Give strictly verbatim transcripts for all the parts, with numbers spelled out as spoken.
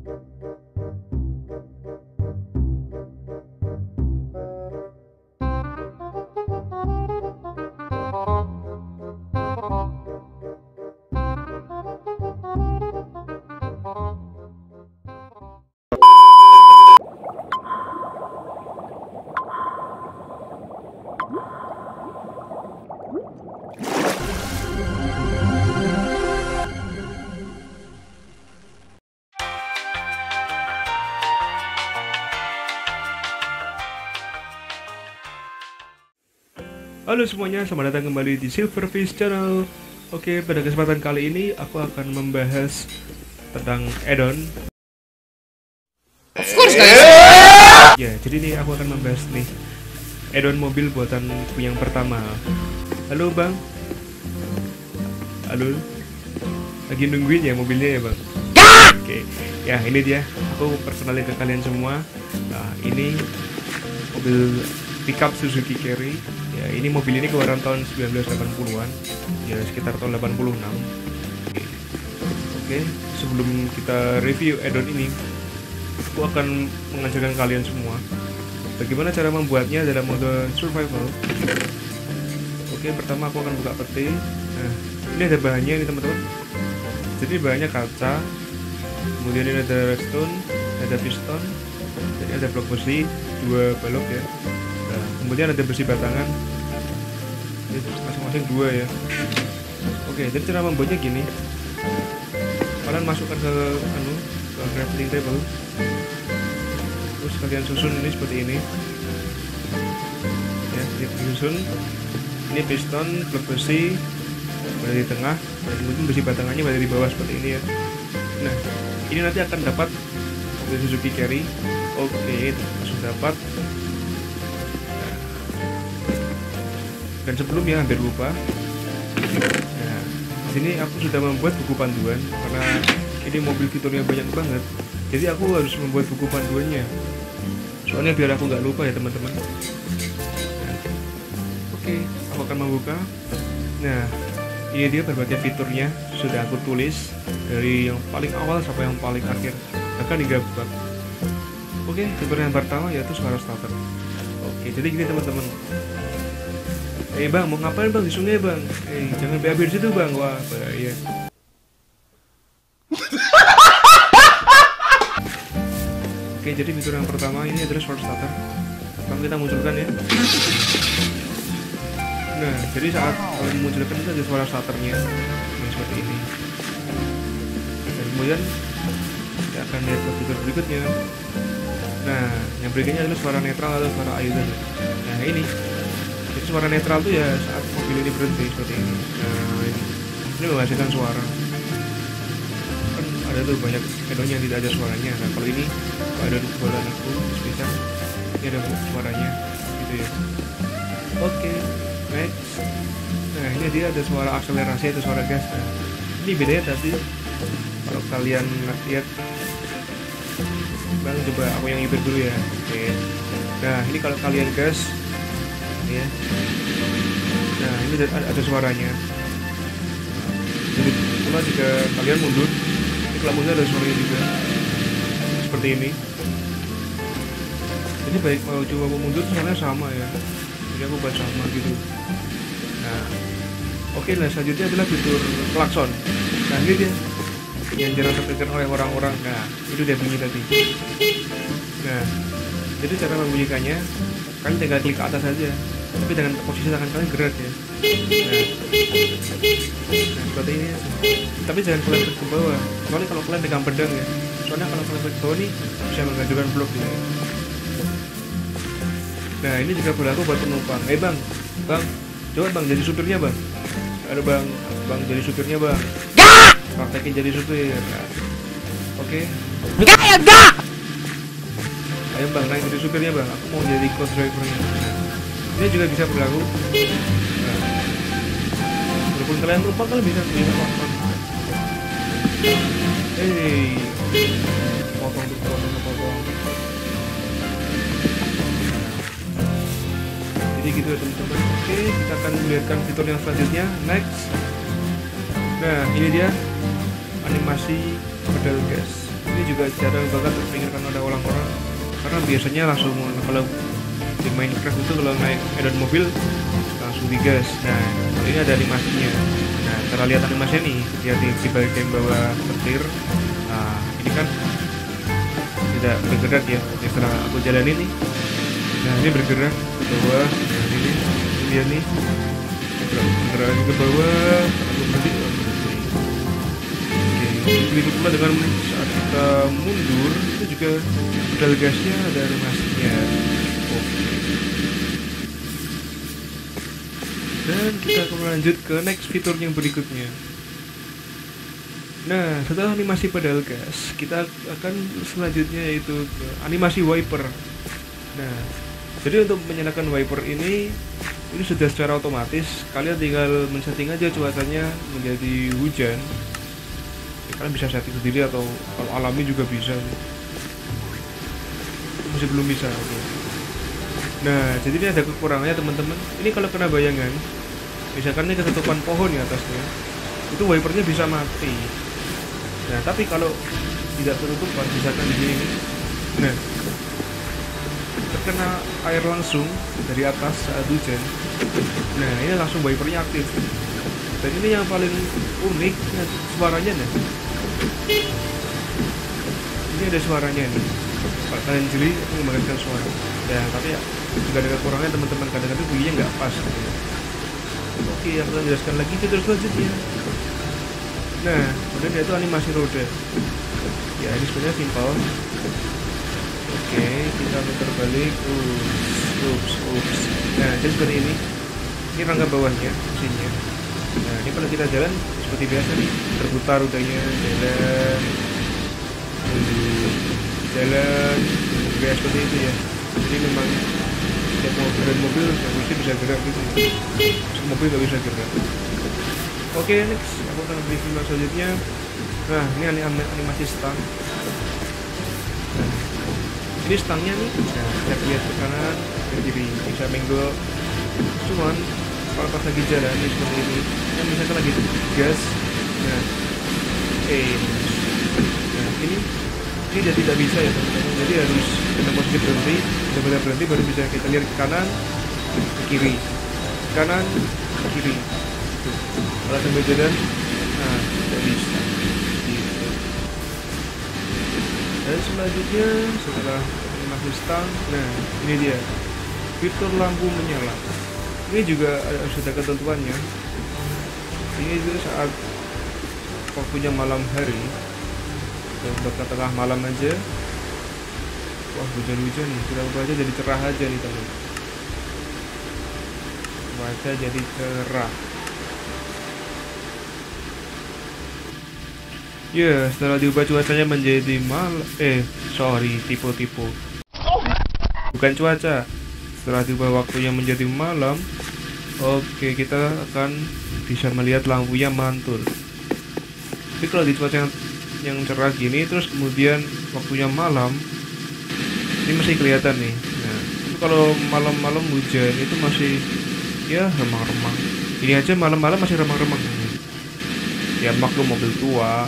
Halo semuanya, selamat datang kembali di Silverfish Channel. Oke, pada kesempatan kali ini aku akan membahas tentang add-on. Of course guys. Ya, jadi ini aku akan membahas nih add-on mobil buatanku yang pertama. Halo bang. Halo. Lagi nungguin ya mobilnya ya bang. Oke, ya ini dia. Aku perkenalin ke kalian semua. Nah, ini mobil pickup Suzuki Carry. Ya, ini mobil ini keluaran tahun sembilan belas delapan puluhan. Ya, sekitar tahun delapan puluh enam. Oke. Oke, sebelum kita review add-on ini, aku akan mengajarkan kalian semua bagaimana cara membuatnya dalam mode survival. Oke, pertama aku akan buka peti. Nah, ini ada bahannya nih teman-teman. Jadi bahannya kaca. Kemudian ini ada redstone, ada piston, jadi ada blok besi, dua balok ya. Nah, kemudian ada besi batangan, masing-masing dua ya. Oke, jadi cara membuatnya gini, kalian masukkan ke anu ke crafting table, terus kalian susun ini seperti ini ya, disusun. Ini piston, blok besi berada di tengah, dan kemudian besi batangannya berada di bawah seperti ini ya. Nah, ini nanti akan dapat mobil Suzuki Carry. Oke, langsung dapat. Dan sebelumnya hampir lupa. Nah, di sini aku sudah membuat buku panduan karena ini mobil fiturnya banyak banget. Jadi aku harus membuat buku panduannya. Soalnya biar aku nggak lupa ya teman-teman. Nah, oke, aku akan membuka. Nah, ini dia berbagai fiturnya sudah aku tulis dari yang paling awal sampai yang paling akhir, bahkan hingga bug. Oke, fitur yang pertama yaitu suara starter. Oke, jadi gini teman-teman. Eh bang, mau ngapain bang di sungai bang? Eh jangan B A B di situ bang, wah bahaya. Oke, jadi fitur yang pertama ini adalah suara starter. Sekarang kita munculkan ya. Nah, jadi saat kalian memunculkan itu ada suara starternya, yang seperti ini. Dan kemudian kita akan lihat ke fitur berikutnya. Nah, yang berikutnya adalah suara netral atau suara idle. Nah ini. Jadi suara netral tuh ya saat mobil ini berhenti seperti ini. Nah ini, ini menghasilkan suara. Kan ada tuh banyak add-on yang tidak ada suaranya. Nah kalau ini, kalau ada buatan aku bisa, ini ada suaranya, gitu ya. Oke, next. Nah ini dia ada suara akselerasi atau suara gas. Nah, ini bedanya tadi. Kalau kalian lihat, bang coba aku yang nyetir dulu ya. Oke. Nah ini kalau kalian gas. Ya. Nah ini ada, ada suaranya. Jadi kalau jika kalian mundur, ini kalau mundur ada suaranya juga seperti ini. Jadi baik mau coba mau mundur suaranya sama ya. Jadi aku buat sama gitu. Nah oke, nah selanjutnya adalah fitur klakson. Nah ini dia yang jarang terdengar oleh orang-orang. Nah itu dia bunyi tadi. Nah jadi cara membunyikannya, kalian tinggal klik ke atas saja, tapi dengan posisi tangan kalian gerak ya. Nah, nah seperti ini ya. Tapi jangan kalian klik ke bawah, soalnya kalau kalian pegang pedang ya, soalnya kalau kalian klik ke bawah nih bisa menghancurkan blok ya. Nah ini juga berlaku buat penumpang. Eh bang, bang, coba bang jadi supirnya bang. Ada bang, bang jadi supirnya bang. Praktekin jadi supir. Nah, oke. Enggak ya enggak. Ayo bang, naik jadi supirnya bang, aku mau jadi coach drivernya. Nah, ini juga bisa berlaku. Nah, walaupun kalian lupa, kalian bisa bisa potong. Hei, potong tuh, potong, potong. Jadi gitu ya teman-teman. Oke, kita akan melihatkan fitur yang selanjutnya. Next. Nah, ini dia animasi pedal gas. Ini ini juga jarang banget terpikirkan ada orang-orang, karena biasanya langsung kalau di Minecraft itu kalau naik medan mobil langsung digas. Nah ini ada animasinya. Nah cara lihat animasinya nih, lihat di, di bagian bawah petir. Nah ini kan tidak bergerak ya. Jadi setelah aku jalanin nih, nah ini bergerak ke bawah. Nah ini lihat nih, bergerak ke bawah. Aku berhenti. Oke, begitu pula dengan saat kita mundur itu juga pedal gasnya ada animasinya. Dan kita akan lanjut ke next fitur yang berikutnya. Nah, setelah animasi pedal gas, kita akan selanjutnya yaitu ke animasi wiper. Nah, jadi untuk menyalakan wiper ini, ini sudah secara otomatis. Kalian tinggal men-setting aja cuacanya menjadi hujan. Ya, kalian bisa setting sendiri atau kalau alami juga bisa. Masih belum bisa. Okay. Nah, jadi ini ada kekurangannya teman-teman. Ini kalau kena bayangan, misalkan ini ketutupan pohon di atasnya, itu wipernya bisa mati. Nah, tapi kalau tidak ketutupan, misalkan di sini, nah, terkena air langsung dari atas saat hujan, nah ini langsung wipernya aktif. Dan ini yang paling unik, nah, suaranya nih. Ini ada suaranya nih. Kalau kalian jeli, itu mengembangkan suara. Ya, tapi ya juga ada kekurangannya teman-teman, kadang-kadang bunyinya nggak pas gitu ya. Oke, aku akan jelaskan lagi fitur selanjutnya. Nah, kemudian yaitu animasi roda. Ya, ini sebenarnya simpel. Oke, kita putar balik. Ups, ups, ups. Nah, jadi seperti ini. Ini rangka bawahnya, mesinnya. Nah, ini kalau kita jalan seperti biasa nih, terputar rodanya, jalan, jalan, kayak seperti itu ya. Jadi memang setiap mobil dan mobil yang mesti bisa gerak gitu. Semua mobil nggak bisa gerak. Oke, next aku akan review selanjutnya. Nah, ini animasi stang. Nah, ini stangnya nih. Nah, kita lihat ke kanan, ke kiri, bisa menggol. Cuman kalau pas lagi jalan ini seperti ini, kan misalkan lagi gas. Nah, eh, nah ini ini dia tidak bisa ya teman-teman. Jadi harus kita posisi berhenti, benar-benar berhenti baru bisa kita lihat ke kanan, ke kiri, kanan, ke kiri. Tuh. Kalau sambil jalan, nah tidak bisa. Gitu. Dan selanjutnya setelah animasi stang, nah ini dia fitur lampu menyala. Ini juga ada, sudah ketentuannya. Ini itu saat waktunya malam hari. Buat ke tengah malam aja. Wah, hujan-hujan nih, kita ubah aja jadi cerah aja nih teman. Baca jadi cerah. Ya, yeah, setelah diubah cuacanya menjadi mal, eh sorry tipe-tipe. Bukan cuaca. Setelah diubah waktunya menjadi malam, oke kita akan bisa melihat lampunya mantul. Tapi kalau di cuaca yang yang cerah gini terus kemudian waktunya malam ini masih kelihatan nih. Nah, kalau malam-malam hujan itu masih ya remang-remang. Ini aja malam-malam masih remang-remang. Ya maklum mobil tua.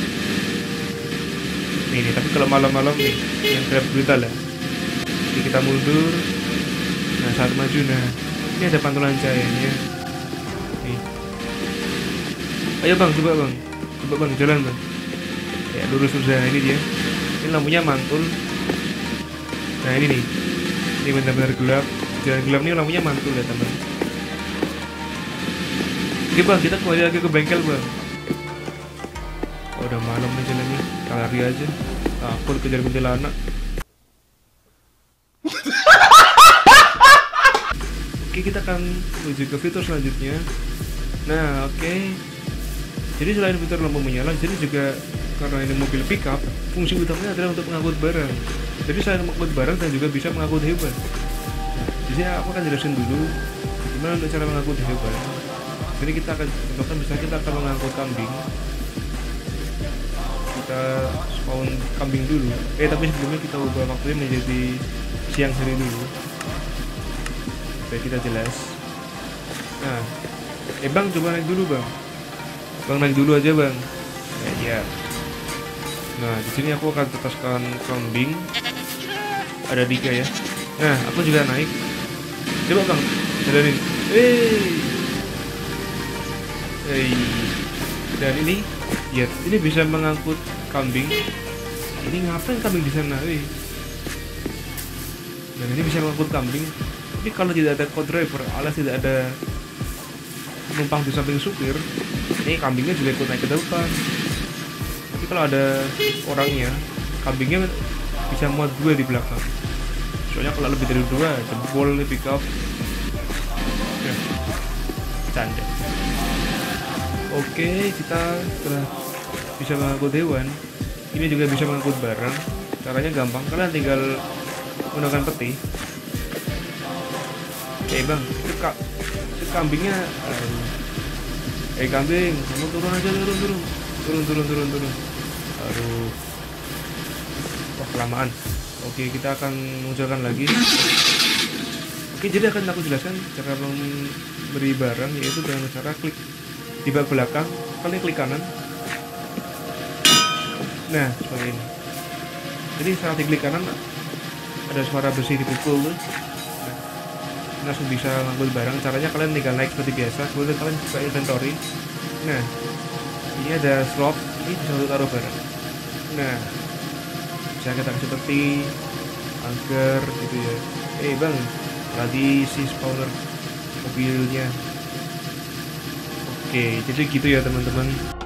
Nih, nih tapi kalau malam-malam nih yang gelap brutal ya. Jadi kita mundur. Nah saat maju, nah ini ada pantulan cahayanya. Nih. Ayo bang, coba bang, coba bang jalan bang. Ya lurus lurus, nah ini dia. Ini lampunya mantul. Nah ini nih, ini benar-benar gelap. Jalan gelap nih lampunya mantul ya teman. Oke bang, kita kembali lagi ke bengkel bang. Oh, udah malam nih jalannya, kita lari aja. Takut kejar kuntilanak. Oke, kita akan menuju ke fitur selanjutnya. Nah oke, jadi selain fitur lampu menyala, jadi juga karena ini mobil pickup, fungsi utamanya adalah untuk mengangkut barang. Jadi selain mengangkut barang dan juga bisa mengangkut hewan. Nah, di sini aku akan jelasin dulu gimana untuk cara mengangkut hewan. Jadi kita akan contohkan misalnya kita akan mengangkut kambing. Kita spawn kambing dulu. Eh tapi sebelumnya kita ubah waktunya menjadi siang hari dulu. Supaya kita jelas. Nah, eh bang coba naik dulu bang. Bang naik dulu aja bang. Ya, ya. Nah, di sini aku akan tetaskan kambing. Ada tiga ya. Nah, aku juga naik. Coba Bang, jalanin. Hey. Hey. Dan ini, ya, ini bisa mengangkut kambing. Ini ngapain kambing di sana? Hey. Dan ini bisa mengangkut kambing. Tapi kalau tidak ada co-driver, alias tidak ada penumpang di samping supir, ini kambingnya juga ikut naik ke depan. Tapi kalau ada orangnya, kambingnya bisa muat dua di belakang. Soalnya kalau lebih dari dua, jebol nih pick up. Ya, canda. Oke, kita setelah bisa mengangkut hewan, ini juga bisa mengangkut barang. Caranya gampang, kalian tinggal menggunakan peti. Eh bang, itu, ka itu kambingnya. Eh kambing, kamu turun aja, turun turun turun turun turun turun. Aduh, wah kelamaan. Oke, kita akan munculkan lagi. Oke, jadi akan aku jelaskan cara memberi barang, yaitu dengan cara klik di bak belakang, kalian klik kanan. Nah, seperti ini. Jadi saat diklik kanan ada suara besi dipukul. Nah, langsung bisa ngambil barang. Caranya kalian tinggal naik seperti biasa, kemudian kalian buka inventory. Nah, ini ada slot, ini bisa untuk taruh barang. Nah, bisa kita kasih peti, angker gitu ya. Eh bang, tadi si spawner mobilnya. Oke, jadi gitu ya teman-teman.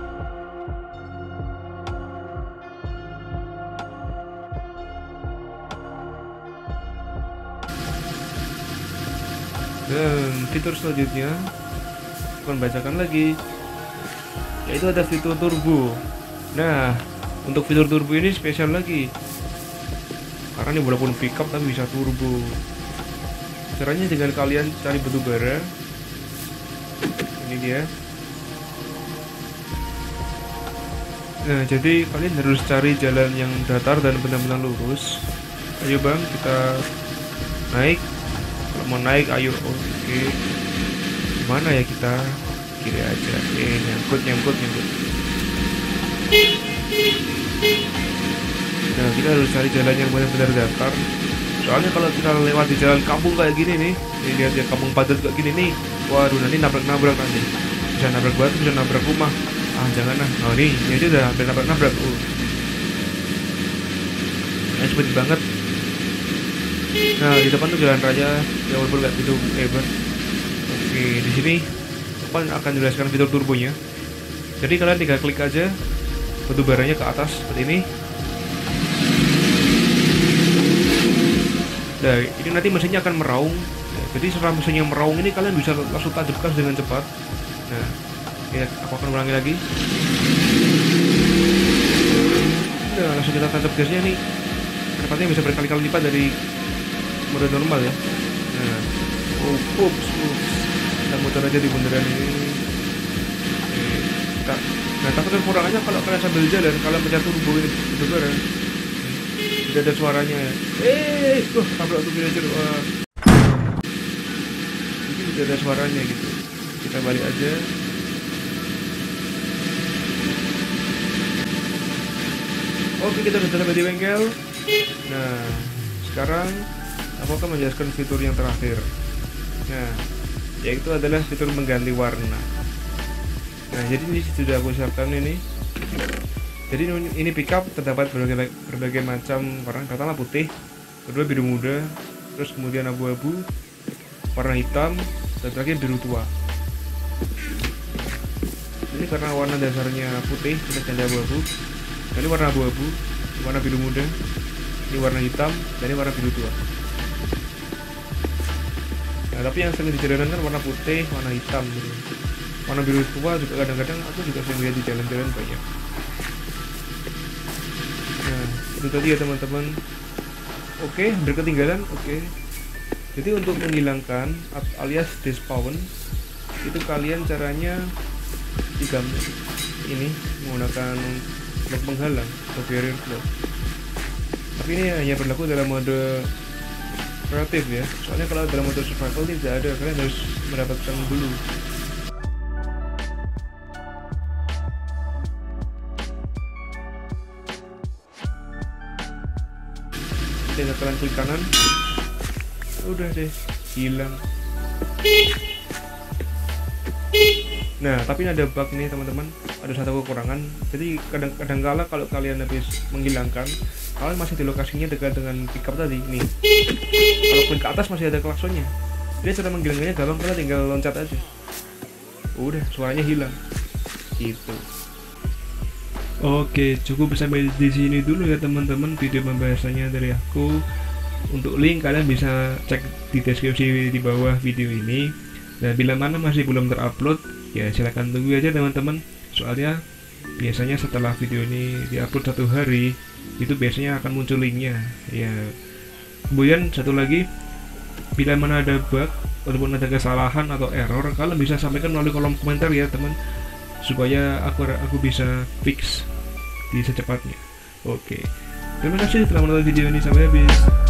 Dan fitur selanjutnya akan bacakan lagi, yaitu ada fitur turbo. Nah, untuk fitur turbo ini spesial lagi karena ini walaupun pickup tapi bisa turbo. Caranya dengan kalian cari batu bara. Ini dia. Nah, jadi kalian harus cari jalan yang datar dan benar-benar lurus. Ayo bang, kita naik. Kalau mau naik, ayo. Oke. Mana ya kita? Kiri aja. Eh, nyangkut, nyangkut, nyangkut. Nah, kita harus cari jalan yang benar-benar datar. Soalnya kalau kita lewat di jalan kampung kayak gini nih, nih lihat ya, kampung padat kayak gini nih. Waduh, nanti nabrak-nabrak nanti. Bisa nabrak batu, bisa nabrak rumah. Ah, jangan lah. Oh, nih, ini aja udah hampir nabrak-nabrak. Uh. Nah, cepet banget. Nah, di depan tuh jalan raya, ya walaupun nggak gitu hebat. Oke, di sini depan akan jelaskan fitur turbonya. Jadi kalian tinggal klik aja batu baranya ke atas seperti ini. Nah, ini nanti mesinnya akan meraung. Nah, jadi setelah mesinnya meraung ini kalian bisa langsung tancap gas dengan cepat. Nah, ya, aku akan ulangi lagi. Nah, langsung kita tancap gasnya nih. Kecepatnya bisa berkali-kali lipat dari mode normal ya. Nah, oh, ups, ups. Kita muter aja di bundaran ini. Eh, kita, nah, tapi kekurangannya kalau kalian sambil jalan, kalian pencet turbo ini, itu bareng. Tidak ada suaranya. Eh, tuh tabrak tuh villager. Wah. Ini tidak ada suaranya gitu. Kita balik aja. Oke, kita sudah sampai di bengkel. Nah, sekarang aku akan menjelaskan fitur yang terakhir. Nah, yaitu adalah fitur mengganti warna. Nah, jadi ini sudah aku siapkan ini. Jadi ini pickup terdapat berbagai berbagai macam warna. Pertama putih, kedua biru muda, terus kemudian abu-abu, warna hitam, dan terakhir biru tua. Ini karena warna dasarnya putih, kita ganti abu-abu. Ini warna abu-abu, warna biru muda, ini warna hitam, dan ini warna biru tua. Nah, tapi yang sering dijalankan kan warna putih, warna hitam gitu. Warna biru tua juga kadang-kadang aku juga sering lihat di jalan-jalan banyak. Nah, itu tadi ya teman-teman. Oke, hampir ketinggalan. Oke. Jadi untuk menghilangkan alias despawn, itu kalian caranya digambar ini menggunakan blok penghalang atau barrier block. Tapi ini hanya berlaku dalam mode kreatif ya. Soalnya kalau dalam mode survival tidak ada, kalian harus mendapatkan dulu. tinggal kalian klik kanan, udah deh hilang. Nah, tapi ini ada bug nih teman-teman, ada satu kekurangan. Jadi kadang-kadang kala kalau kalian habis menghilangkan, kalian masih di lokasinya dekat dengan pickup tadi nih. Kalau klik ke atas masih ada klaksonnya. Jadi cara menghilangkannya gampang, kalian tinggal loncat aja. Udah, suaranya hilang. Gitu. Oke, cukup sampai di sini dulu ya teman-teman video pembahasannya dari aku. Untuk link kalian bisa cek di deskripsi di bawah video ini. Dan bila mana masih belum terupload, ya silahkan tunggu aja teman-teman. Soalnya biasanya setelah video ini diupload satu hari, itu biasanya akan muncul linknya. Ya, kemudian satu lagi, bila mana ada bug ataupun ada kesalahan atau error, kalian bisa sampaikan melalui kolom komentar ya teman, supaya aku aku bisa fix di secepatnya. Oke, terima kasih telah menonton video ini sampai habis.